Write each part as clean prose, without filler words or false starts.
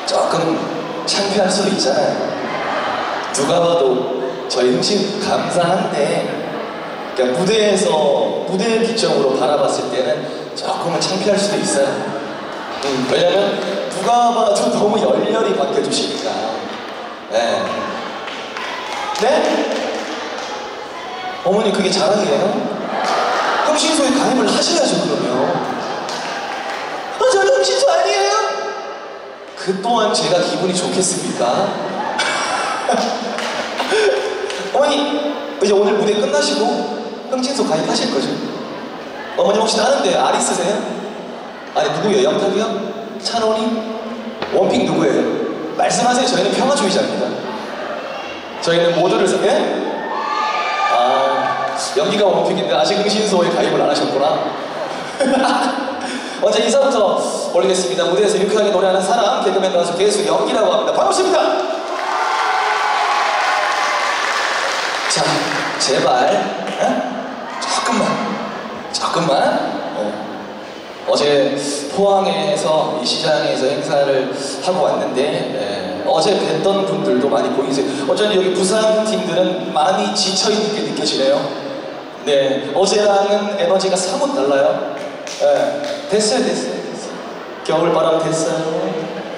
조금 창피할 수도 있잖아요. 누가 봐도 저희 흥신 감사한데, 그러니까 무대 기점으로 바라봤을 때는 조금은 창피할 수도 있어요. 왜냐면 누가 봐도 너무 열렬히 반겨주시니까. 네? 네? 어머니 그게 자랑이에요? 흥신소에 가입을 하셔야죠 그러면. 저는 흥신소 아니에요? 그 또한 제가 기분이 좋겠습니까? 어머니 이제 오늘 무대 끝나시고 흥신소 가입하실 거죠? 어머니 혹시 다른 데 알 있으세요? 아니 누구예요? 영탁이요? 찬원이? 원픽 누구예요? 말씀하세요. 저희는 평화주의자입니다. 저희는 모두를 예? 여기가 원픽인데 아직 흥신소에 가입을 안 하셨구나. 먼저 인사부터 올리겠습니다. 무대에서 유쾌하게 노래하는 사람, 개그맨 가수 개수 영기라고 합니다. 반갑습니다. 자, 제발 조금만 어제 포항에서 이 시장에서 행사를 하고 왔는데 어제 뵀던 분들도 많이 보이세요. 어쩐지 여기 부산 팀들은 많이 지쳐있는 게 느껴지네요. 네, 어제랑은 에너지가 사뭇 달라요. 됐어요. 겨울바람 됐어요.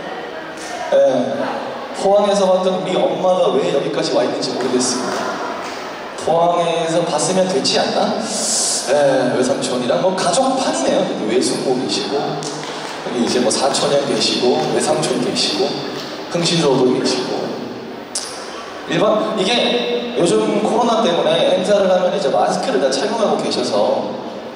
포항에서 봤던 우리 엄마가 왜 여기까지 와 있는지 모르겠습니다. 포항에서 봤으면 됐지 않나? 외삼촌이랑 뭐 가족판이네요. 외숙모 계시고 여기 이제 뭐 사촌형 계시고 외삼촌 계시고 흥신소도 계시고. 이게 요즘 코로나 때문에 행사를 하면 이제 마스크를 다 착용하고 계셔서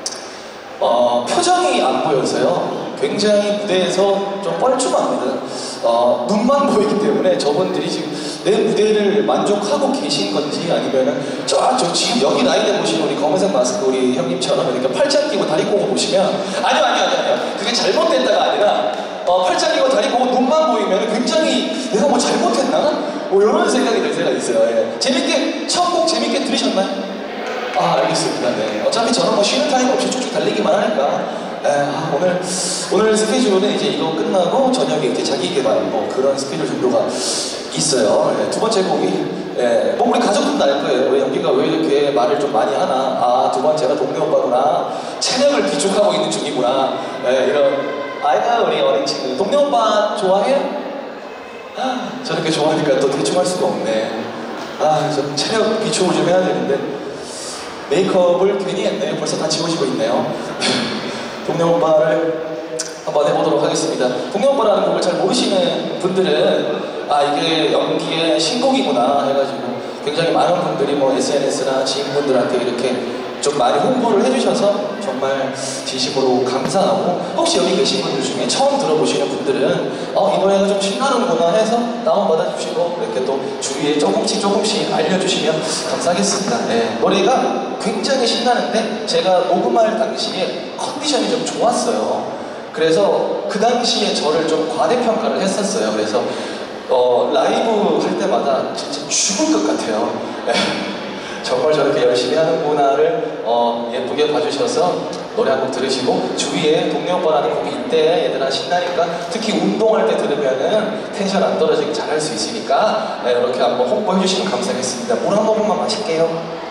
표정이 안 보여서요. 굉장히 무대에서 좀 뻘쭘합니다. 눈만 보이기 때문에 저분들이 지금 내 무대를 만족하고 계신 건지 아니면은 저 지금 여기 나이대 보시는 우리 검은색 마스크 우리 형님처럼 이렇게 팔짱 끼고 다리 꼬고 보시면 아니요. 그게 잘못됐다가 아니라 팔짱 끼고 다리 꼬고 눈만 보이면 굉장히 내가 뭐 잘못했나? 뭐 이런 생각이 들 때가 있어요. 재밌게 첫 곡 재밌게 들으셨나요? 알겠습니다. 네. 어차피 저는 뭐 쉬는 타임 없이 쭉쭉 달리기만 하니까 오늘 스케줄은 이제 이거 끝나고 저녁에 이제 자기개발 뭐 그런 스케줄 정도가 있어요. 두 번째 곡이 뭐 우리 가족들도 알 거예요. 왜 연기가 왜 이렇게 말을 좀 많이 하나? 두 번째가 동네 오빠구나. 체력을 비축하고 있는 중이구나. 이런 아이가 우리 어린 친구 동네 오빠 좋아해요? 저렇게 좋아하니까 또 대충 할 수가 없네. 좀 체력 비축을 좀 해야 되는데 메이크업을 괜히 했네요. 벌써 다 지워지고 있네요. 동네 오빠를 한번 해보도록 하겠습니다. 동네 오빠라는 곡을 잘 모르시는 분들은 이게 연기의 신곡이구나 해가지고 굉장히 많은 분들이 뭐 SNS나 지인분들한테 이렇게 좀 많이 홍보를 해주셔서 정말 진심으로 감사하고, 혹시 여기 계신 분들 중에 처음 들어보시는 분들은 이 노래가 좀 신나는구나 해서 다운받아 주시고 이렇게 또 주위에 조금씩 알려주시면 감사하겠습니다. 노래가 굉장히 신나는데 제가 녹음할 당시에 컨디션이 좀 좋았어요. 그래서 그 당시에 저를 좀 과대평가를 했었어요. 그래서 라이브 할 때마다 진짜 죽을 것 같아요. 정말 저렇게 열심히 하는구나를 예쁘게 봐주셔서 노래 한 곡 들으시고, 주위에 동네 오빠라는 곡이 있대, 얘들아 신나니까 특히 운동할 때 들으면은 텐션 안 떨어지게 잘할 수 있으니까 이렇게 한번 홍보해 주시면 감사하겠습니다. 물 한 모금만 마실게요.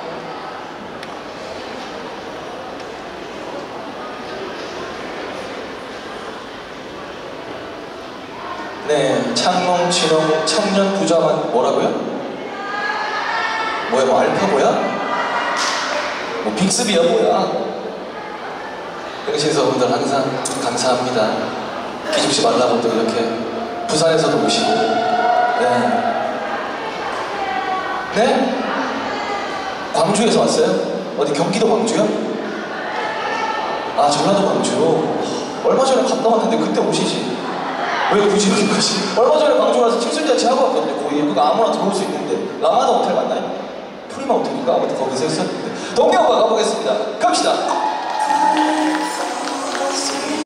네, 창농치농 청년 부자만 뭐라고요? 뭐야, 뭐 알파고야? 뭐 빅스비야 뭐야? 흥신소분들 항상 감사합니다. 기죽지 말라고 또 이렇게 부산에서도 오시고. 네? 광주에서 왔어요? 어디 경기도 광주요? 전라도 광주. 얼마 전에 갔다 왔는데 그때 오시지. 왜 굳이 여기까지? 얼마 전에 광주 가서 칠순잔치 하고 왔거든요. 거기 그거 아무나 들어올 수 있는데. 라마다 호텔 맞나요? 프리마 호텔인가? 아무튼 거기서 했었는데. 동네 오빠 가보겠습니다. 갑시다.